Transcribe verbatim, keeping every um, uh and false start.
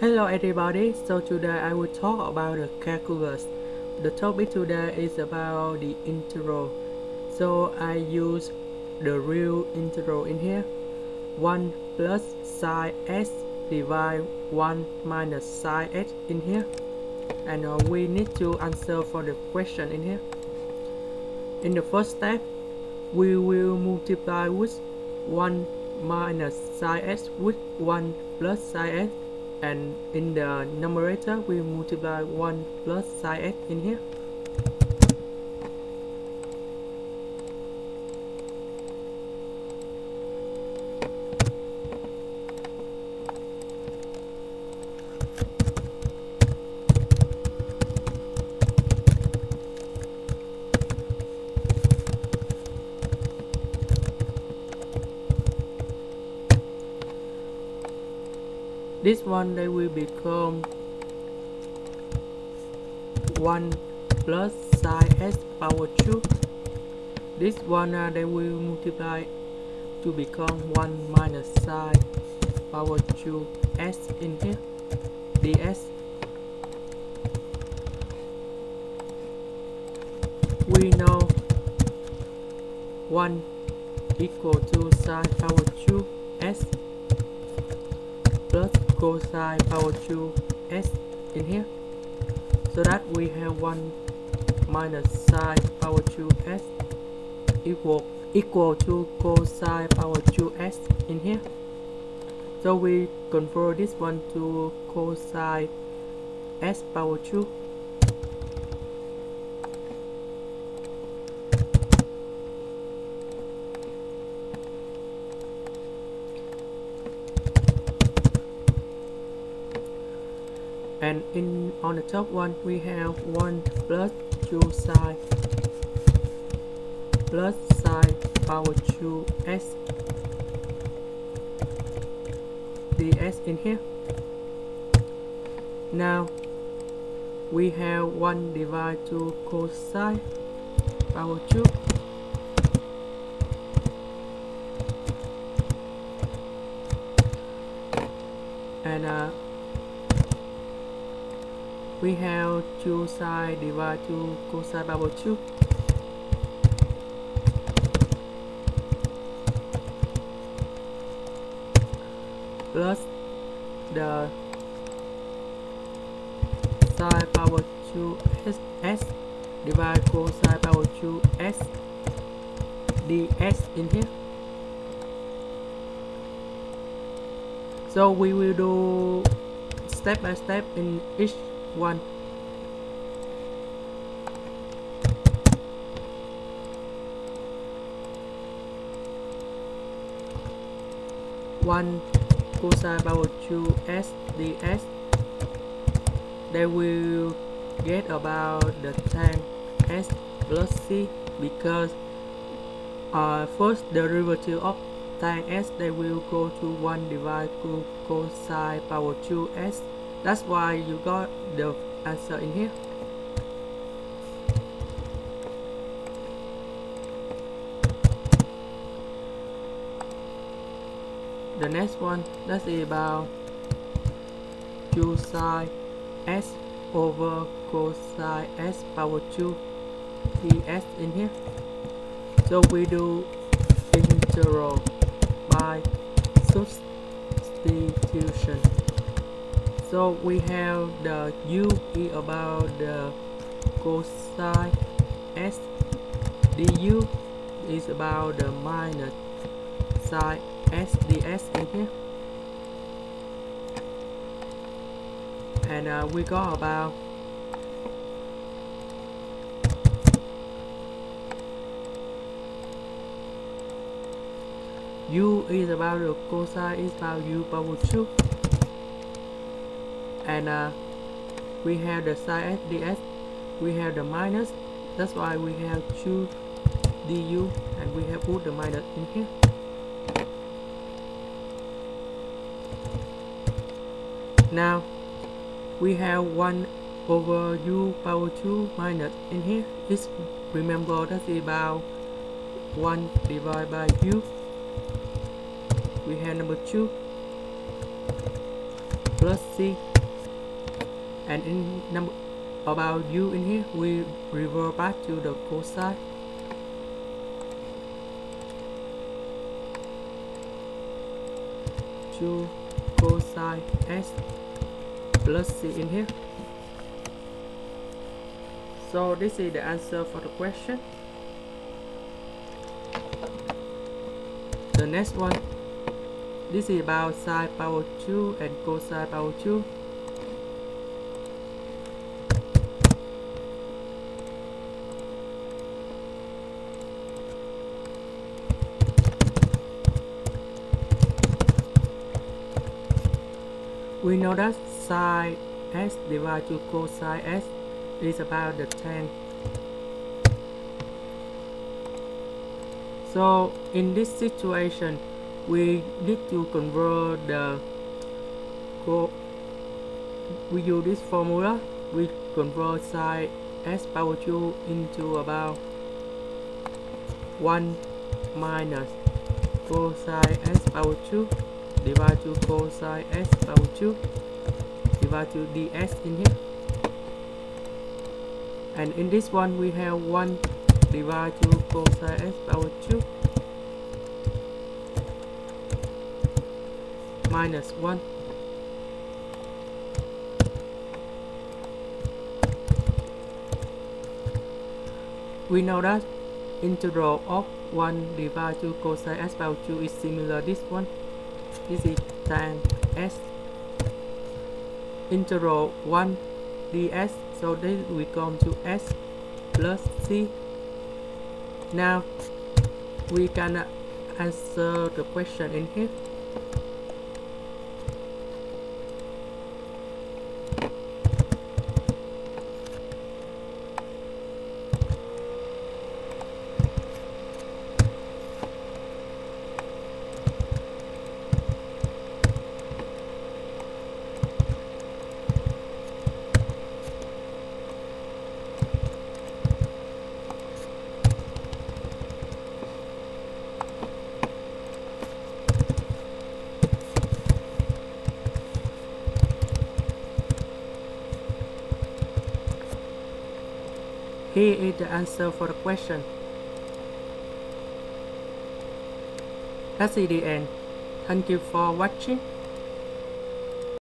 Hello everybody, so today I will talk about the calculus. The topic today is about the integral. So I use the real integral in here. one plus sine x divide one minus sine x in here. And uh, we need to answer for the question in here. In the first step, we will multiply with one minus sine x with one plus sine x, and in the numerator we multiply one plus sine x in here. This one they will become one plus sine x power two. This one uh, they will multiply to become one minus sine power two s in here ds. We know one equal to sine power two s plus cosine power two s in here, so that we have one minus sine power two s equal equal to cosine power two s in here. So we convert this one to cosine s power two. And in on the top one we have one plus two sine plus sine power two s ds in here. Now we have one divided to cosine power two, and uh, we have two sine divided to cosine power two. Plus the sine power two s, s divided cosine power two s ds in here. So we will do step by step in each one. One cosine power two s ds, they will get about the tan s plus c, because uh, first derivative of tan s they will go to one divided to cosine power two s. That's why you got the answer in here. The next one, that's about two sine s over cosine s power two ds in here. So we do integral by substitution. So we have the u is about the cosine s, du is about the minus sine s ds in here, and uh, we got about u is about the cosine is about u power two, and uh, we have the sine s ds, we have the minus, that's why we have two du, and we have put the minus in here. Now we have one over u power two minus in here. Just remember that's about one divided by u. We have number two plus c And in number about u in here, we revert back to the cosine. To cosine s plus c in here. So this is the answer for the question. The next one, this is about sine power two and cosine power two. We know that sine s divided to cosine s is about the tan. So in this situation, we need to convert the co we use this formula. We convert sine s power two into about one minus cosine s power two divided to cosine s power two divided to ds in here. And in this one we have one divided to cosine s power two minus one. We know that integral of one divided to cosine s power two is similar this one. This is tan s integral one ds. So this we come to s plus c. Now we can answer the question in here. Here is the answer for the question. That's the end. Thank you for watching.